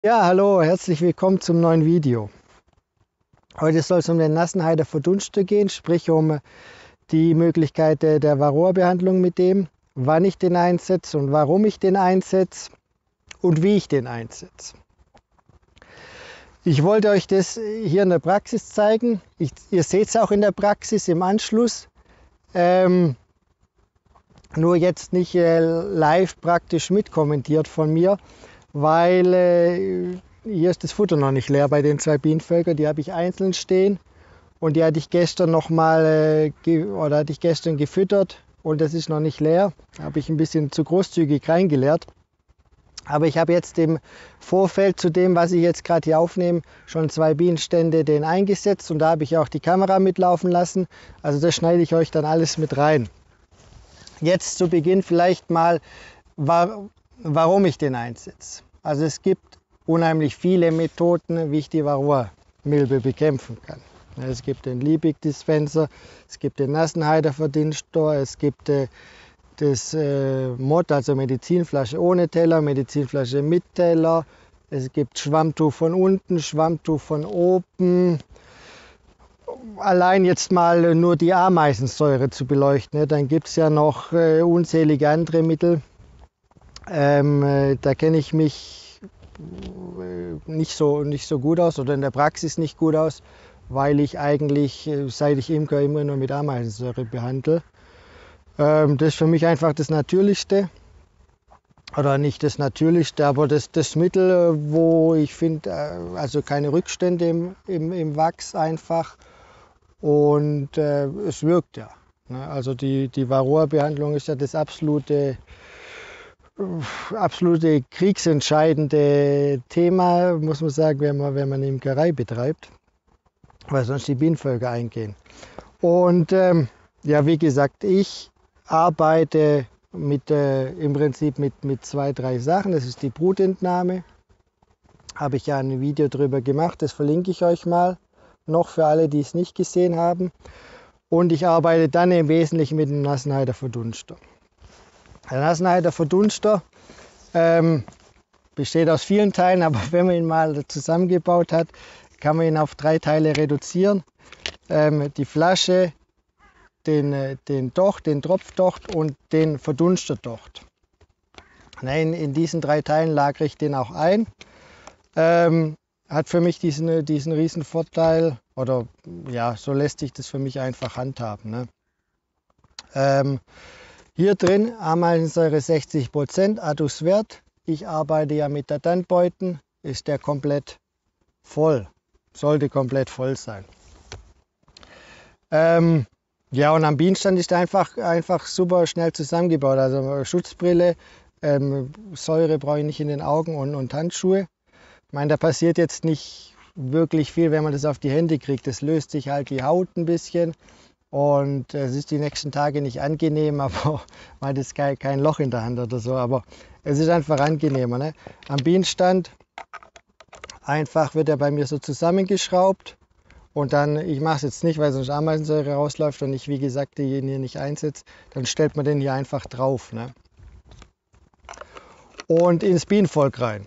Ja, hallo, herzlich willkommen zum neuen Video. Heute soll es um den Nassenheider Verdunster gehen, sprich um die Möglichkeit der Varroa-Behandlung mit dem, wann ich den einsetze und warum ich den einsetze und wie ich den einsetze. Ich wollte euch das hier in der Praxis zeigen. Ihr seht es auch in der Praxis im Anschluss. Nur jetzt nicht live praktisch mitkommentiert von mir, weil hier ist das Futter noch nicht leer bei den zwei Bienenvölkern. Die habe ich einzeln stehen und die hatte ich gestern hatte ich gestern gefüttert und das ist noch nicht leer. Da habe ich ein bisschen zu großzügig reingeleert. Aber ich habe jetzt im Vorfeld zu dem, was ich jetzt gerade hier aufnehme, schon zwei Bienenstände den eingesetzt und da habe ich auch die Kamera mitlaufen lassen. Also das schneide ich euch dann alles mit rein. Jetzt zu Beginn vielleicht mal, warum ich den einsetze. Also es gibt unheimlich viele Methoden, wie ich die Varroa-Milbe bekämpfen kann. Es gibt den Liebig-Dispenser, es gibt den Nassenheider Verdunster, es gibt das Mod, also Medizinflasche ohne Teller, Medizinflasche mit Teller. Es gibt Schwammtuch von unten, Schwammtuch von oben. Allein jetzt mal nur die Ameisensäure zu beleuchten, dann gibt es ja noch unzählige andere Mittel. Da kenne ich mich nicht so gut aus oder in der Praxis nicht gut aus, weil ich eigentlich, seit ich Imker, immer nur mit Ameisensäure behandle. Das ist für mich einfach das Natürlichste. Oder nicht das Natürlichste, aber das Mittel, wo ich finde, also keine Rückstände im Wachs einfach. Und es wirkt ja. Ne? Also die Varroa-Behandlung ist ja das absolute kriegsentscheidende Thema, muss man sagen, wenn man Imkerei betreibt, weil sonst die Bienenvölker eingehen. Und ja, wie gesagt, ich arbeite im Prinzip mit zwei, drei Sachen. Das ist die Brutentnahme. Habe ich ja ein Video drüber gemacht, das verlinke ich euch mal noch für alle, die es nicht gesehen haben. Und ich arbeite dann im Wesentlichen mit dem Nassenheider Verdunster. Der Nassenheider Verdunster besteht aus vielen Teilen, aber wenn man ihn mal zusammengebaut hat, kann man ihn auf drei Teile reduzieren. Die Flasche, den Tropfdocht und den Verdunsterdocht. In diesen drei Teilen lagere ich den auch ein. Hat für mich diesen riesen Vorteil, oder ja, so lässt sich das für mich einfach handhaben. Ne? Hier drin Ameisensäure 60%, Aduswert. Ich arbeite ja mit der Tannbeuten, ist der komplett voll, sollte komplett voll sein. Ja, und am Bienenstand ist einfach super schnell zusammengebaut. Also Schutzbrille, Säure brauche ich nicht in den Augen und Handschuhe. Ich meine, da passiert jetzt nicht wirklich viel, wenn man das auf die Hände kriegt. Das löst sich halt die Haut ein bisschen und es ist die nächsten Tage nicht angenehm, aber man hat kein Loch in der Hand oder so. Aber es ist einfach angenehmer. Ne? Am Bienenstand einfach wird er bei mir so zusammengeschraubt. Und dann, ich mache es jetzt nicht, weil sonst Ameisensäure rausläuft und ich, wie gesagt, den hier nicht einsetze, dann stellt man den hier einfach drauf. Ne? Und ins Bienenvolk rein.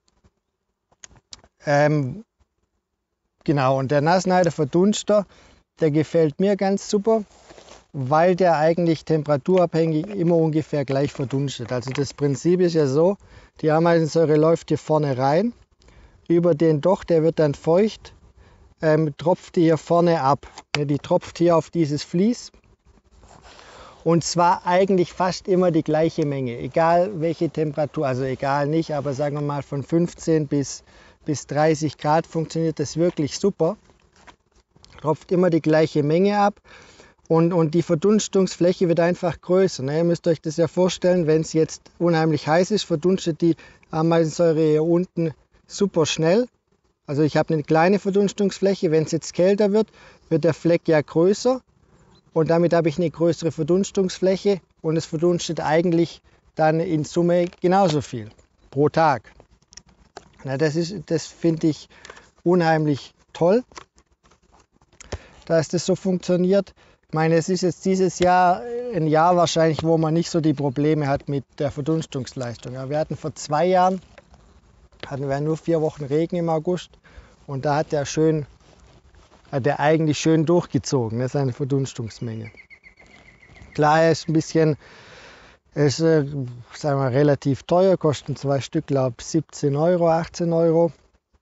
Genau, und der Nassenheider Verdunster, der gefällt mir ganz super, weil der eigentlich temperaturabhängig immer ungefähr gleich verdunstet. Also das Prinzip ist ja so, die Ameisensäure läuft hier vorne rein, über den Docht, der wird dann feucht, tropft die hier vorne ab. Die tropft hier auf dieses Vlies. Und zwar eigentlich fast immer die gleiche Menge, egal welche Temperatur, also egal nicht, aber sagen wir mal von 15 bis 30 Grad funktioniert das wirklich super. Tropft immer die gleiche Menge ab und die Verdunstungsfläche wird einfach größer. Ne? Ihr müsst euch das ja vorstellen, wenn es jetzt unheimlich heiß ist, verdunstet die Ameisensäure hier unten super schnell. Also ich habe eine kleine Verdunstungsfläche, wenn es jetzt kälter wird, wird der Fleck ja größer und damit habe ich eine größere Verdunstungsfläche und es verdunstet eigentlich dann in Summe genauso viel pro Tag. Na, das finde ich unheimlich toll, dass das so funktioniert. Ich meine, es ist jetzt dieses Jahr ein Jahr wahrscheinlich, wo man nicht so die Probleme hat mit der Verdunstungsleistung. Ja, wir hatten vor 2 Jahren Hatten wir nur 4 Wochen Regen im August und da hat er eigentlich schön durchgezogen, ne, seine Verdunstungsmenge. Klar, er ist ein bisschen, sagen wir, relativ teuer, kosten 2 Stück, glaube ich, 17 Euro, 18 Euro.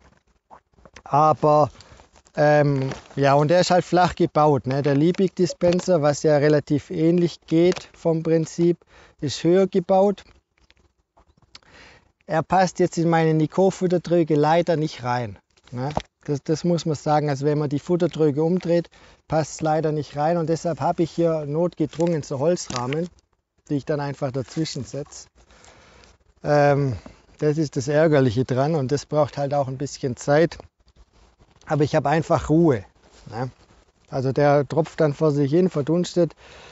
Aber ja, und der ist halt flach gebaut. Ne? Der Liebig Dispenser, was ja relativ ähnlich geht vom Prinzip, ist höher gebaut. Er passt jetzt in meine Nicot-Futtertröge leider nicht rein. Ne? Das muss man sagen. Also wenn man die Futtertröge umdreht, passt es leider nicht rein. Und deshalb habe ich hier notgedrungen so Holzrahmen, die ich dann einfach dazwischen setze. Das ist das Ärgerliche dran und das braucht halt auch ein bisschen Zeit. Aber ich habe einfach Ruhe. Ne? Also der tropft dann vor sich hin, verdunstet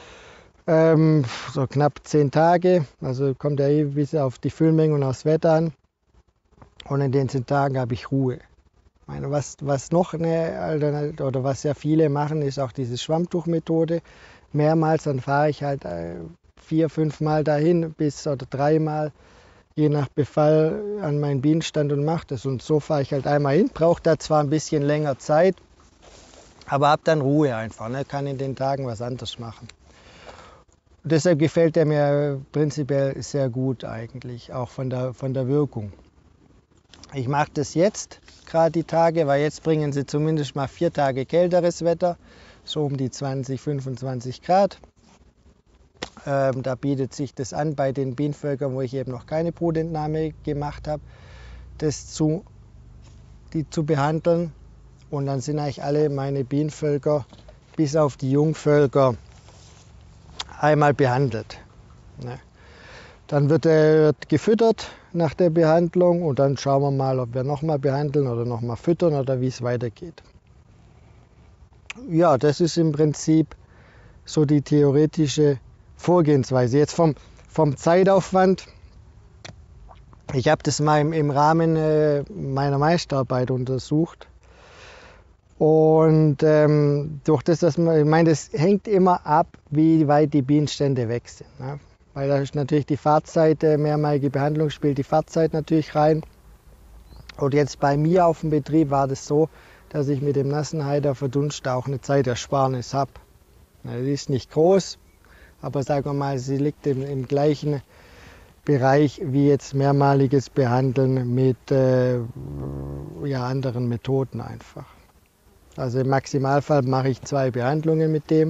so knapp 10 Tage. Also kommt er ein bisschen auf die Füllmenge und aufs Wetter an. Und in den 10 Tagen habe ich Ruhe. Ich meine, was noch eine Alternative, oder was ja viele machen, ist auch diese Schwammtuchmethode. Mehrmals, dann fahre ich halt 4, 5 Mal dahin, oder 3 Mal, je nach Befall, an meinen Bienenstand und mache das. Und so fahre ich halt einmal hin, brauche da zwar ein bisschen länger Zeit, aber habe dann Ruhe einfach, ne? Kann in den Tagen was anderes machen. Und deshalb gefällt er mir prinzipiell sehr gut eigentlich, auch von der Wirkung. Ich mache das jetzt gerade die Tage, weil jetzt bringen sie zumindest mal 4 Tage kälteres Wetter, so um die 20, 25 Grad. Da bietet sich das an bei den Bienenvölkern, wo ich eben noch keine Brutentnahme gemacht habe, die zu behandeln. Und dann sind eigentlich alle meine Bienenvölker, bis auf die Jungvölker, einmal behandelt. Ne? Dann wird gefüttert nach der Behandlung und dann schauen wir mal, ob wir nochmal behandeln oder nochmal füttern oder wie es weitergeht. Ja, das ist im Prinzip so die theoretische Vorgehensweise. Jetzt vom Zeitaufwand. Ich habe das mal im Rahmen meiner Meisterarbeit untersucht. Und durch das, ich meine, das hängt immer ab, wie weit die Bienenstände weg sind. Ne? Weil da ist natürlich die Fahrzeit, mehrmalige Behandlung spielt die Fahrzeit natürlich rein. Und jetzt bei mir auf dem Betrieb war das so, dass ich mit dem Nassenheider Verdunster auch eine Zeitersparnis habe. Die ist nicht groß, aber sagen wir mal, sie liegt im gleichen Bereich wie jetzt mehrmaliges Behandeln mit anderen Methoden einfach. Also im Maximalfall mache ich 2 Behandlungen mit dem.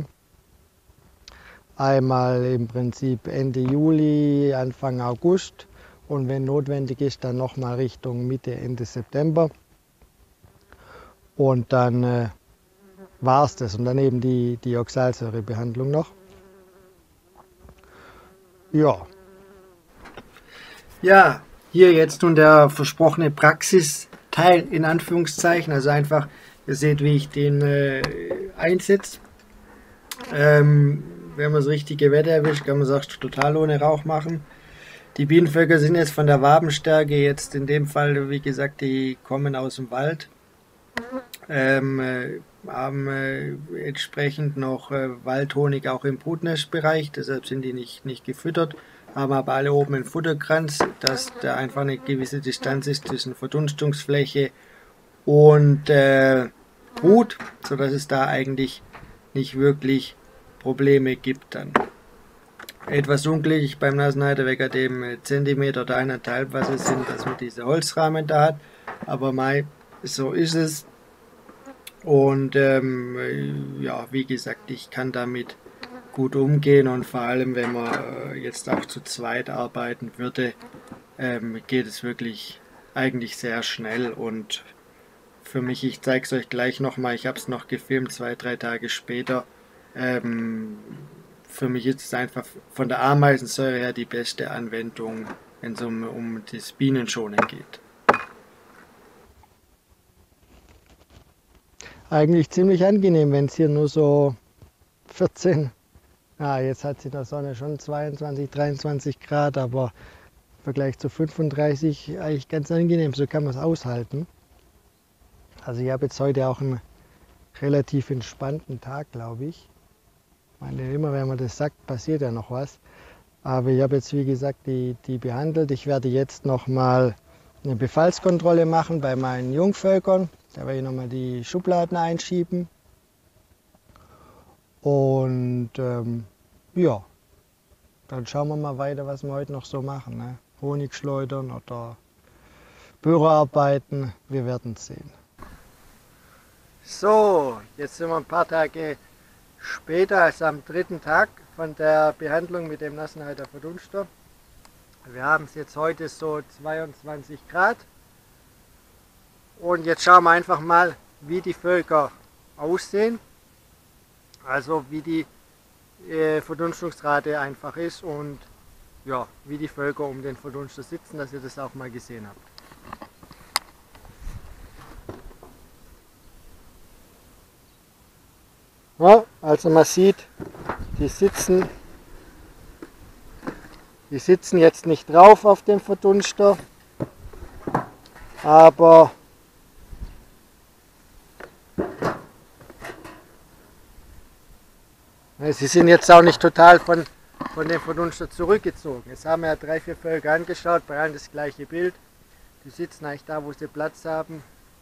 Einmal im Prinzip Ende Juli, Anfang August und wenn notwendig ist, dann nochmal Richtung Mitte, Ende September. Und dann war es das. Und dann eben die Oxalsäurebehandlung noch. Ja. Ja, hier jetzt nun der versprochene Praxisteil in Anführungszeichen. Also einfach, ihr seht, wie ich den einsetze. Wenn man das richtige Wetter erwischt, kann man es auch total ohne Rauch machen. Die Bienenvölker sind jetzt von der Wabenstärke jetzt in dem Fall, wie gesagt, die kommen aus dem Wald. Haben entsprechend noch Waldhonig auch im Brutnestbereich, deshalb sind die nicht gefüttert, haben aber alle oben einen Futterkranz, dass da einfach eine gewisse Distanz ist zwischen Verdunstungsfläche und Brut, sodass es da eigentlich nicht wirklich Probleme gibt dann. Etwas unglücklich beim Nassenheider wegen dem Zentimeter oder 1,5, was es sind, dass man diese Holzrahmen da hat, aber so ist es. Und ja, wie gesagt, ich kann damit gut umgehen und vor allem, wenn man jetzt auch zu zweit arbeiten würde, geht es wirklich eigentlich sehr schnell. Und für mich, ich zeige es euch gleich nochmal, ich habe es noch gefilmt, 2, 3 Tage später. Für mich ist es einfach von der Ameisensäure her die beste Anwendung, wenn es um das Bienenschonen geht. Eigentlich ziemlich angenehm, wenn es hier nur so 14, jetzt hat sie in der Sonne schon 22, 23 Grad, aber im Vergleich zu 35 eigentlich ganz angenehm, so kann man es aushalten. Also ich habe jetzt heute auch einen relativ entspannten Tag, glaube ich. Ich meine, immer wenn man das sagt, passiert ja noch was. Aber ich habe jetzt, wie gesagt, die behandelt. Ich werde jetzt nochmal eine Befallskontrolle machen bei meinen Jungvölkern. Da werde ich nochmal die Schubladen einschieben. Und ja, dann schauen wir mal weiter, was wir heute noch so machen. Ne? Honig schleudern oder Büroarbeiten, wir werden es sehen. So, jetzt sind wir ein paar Tage später, also am 3. Tag von der Behandlung mit dem Nassenhalter Verdunster. Wir haben es jetzt heute so 22 Grad. Und jetzt schauen wir einfach mal, wie die Völker aussehen. Also wie die Verdunstungsrate einfach ist und ja, wie die Völker um den Verdunster sitzen, dass ihr das auch mal gesehen habt. Ja, also man sieht, die sitzen jetzt nicht drauf auf dem Verdunster, aber sie sind jetzt auch nicht total von dem Verdunster zurückgezogen. Jetzt haben wir ja 3, 4 Völker angeschaut, bei allen das gleiche Bild. Die sitzen eigentlich da, wo sie Platz haben.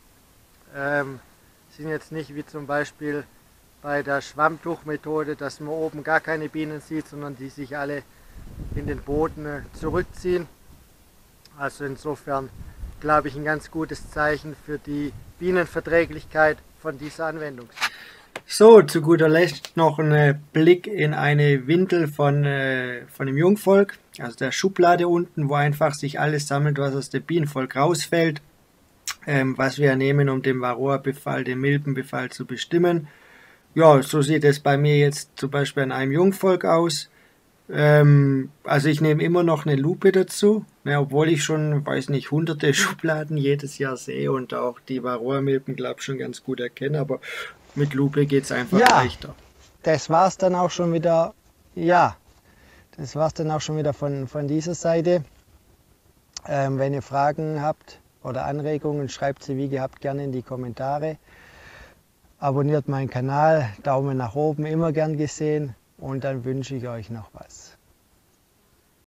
Sind jetzt nicht wie zum Beispiel bei der Schwammtuchmethode, dass man oben gar keine Bienen sieht, sondern die sich alle in den Boden zurückziehen. Also insofern glaube ich ein ganz gutes Zeichen für die Bienenverträglichkeit von dieser Anwendung. So, zu guter Letzt noch ein Blick in eine Windel von dem Jungvolk, also der Schublade unten, wo einfach sich alles sammelt, was aus dem Bienenvolk rausfällt, was wir nehmen, um den Varroa-Befall, den Milbenbefall zu bestimmen. Ja, so sieht es bei mir jetzt zum Beispiel an einem Jungvolk aus. Also ich nehme immer noch eine Lupe dazu, ne, obwohl ich schon, weiß nicht, hunderte Schubladen jedes Jahr sehe und auch die Varroa-Milben, glaube ich, schon ganz gut erkenne, aber mit Lupe geht es einfach leichter. Das war's dann auch schon wieder, das war's dann auch schon wieder von dieser Seite. Wenn ihr Fragen habt oder Anregungen, schreibt sie wie gehabt gerne in die Kommentare. Abonniert meinen Kanal, Daumen nach oben, immer gern gesehen und dann wünsche ich euch noch was.